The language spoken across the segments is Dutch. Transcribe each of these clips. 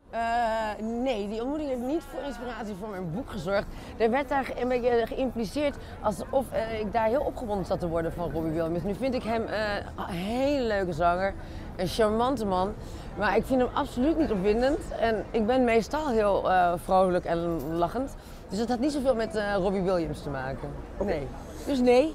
Nee, die ontmoeting heeft niet voor inspiratie voor mijn boek gezorgd. Er werd daar een beetje geïmpliceerd alsof ik daar heel opgewonden zat te worden van Robbie Williams. Nu vind ik hem een hele leuke zanger, een charmante man. Maar ik vind hem absoluut niet opwindend. En ik ben meestal heel vrolijk en lachend. Dus dat had niet zoveel met Robbie Williams te maken. Nee. Dus nee.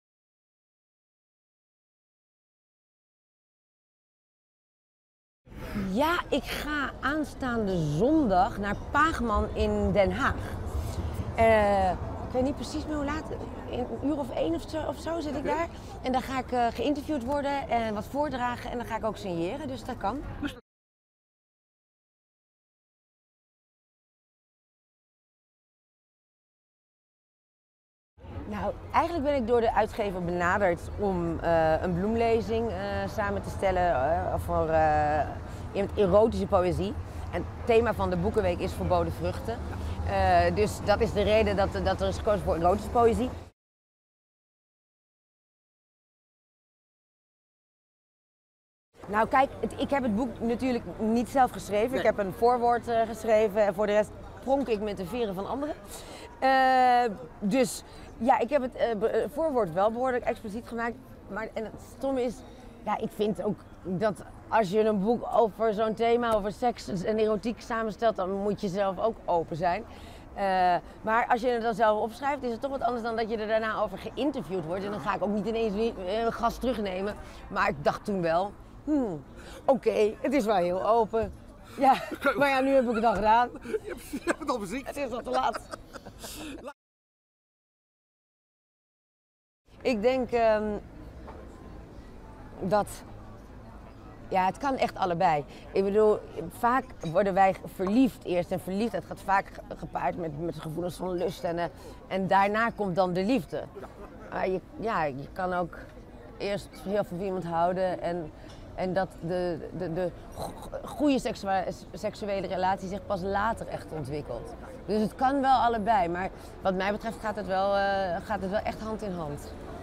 Ja, ik ga aanstaande zondag naar Paagman in Den Haag. Ik weet niet precies meer hoe laat, een uur of 1 of zo zit ik daar. En dan ga ik geïnterviewd worden en wat voordragen en dan ga ik ook signeren, dus dat kan. Nou, eigenlijk ben ik door de uitgever benaderd om een bloemlezing samen te stellen voor erotische poëzie. En het thema van de Boekenweek is verboden vruchten. Dus dat is de reden dat er is gekozen voor erotische poëzie. Nou kijk, ik heb het boek natuurlijk niet zelf geschreven. Nee. Ik heb een voorwoord geschreven en voor de rest pronk ik met de veren van anderen. Dus ja, ik heb het voorwoord wel behoorlijk expliciet gemaakt. En het stomme is, ja, ik vind ook dat als je een boek over zo'n thema, over seks en erotiek samenstelt, dan moet je zelf ook open zijn. Maar als je het dan zelf opschrijft, is het toch wat anders dan dat je er daarna over geïnterviewd wordt. En dan ga ik ook niet ineens een gast terugnemen. Maar ik dacht toen wel, oké, het is wel heel open. Ja, maar ja, nu heb ik het al gedaan. Je hebt het al beziekt. Het is al te laat. Ik denk dat... Ja, het kan echt allebei. Ik bedoel, vaak worden wij verliefd eerst. En verliefdheid gaat vaak gepaard met gevoelens van lust. En daarna komt dan de liefde. Maar je kan ook eerst heel veel van iemand houden. En dat de goede seksuele relatie zich pas later echt ontwikkelt. Dus het kan wel allebei. Maar wat mij betreft gaat het wel echt hand in hand.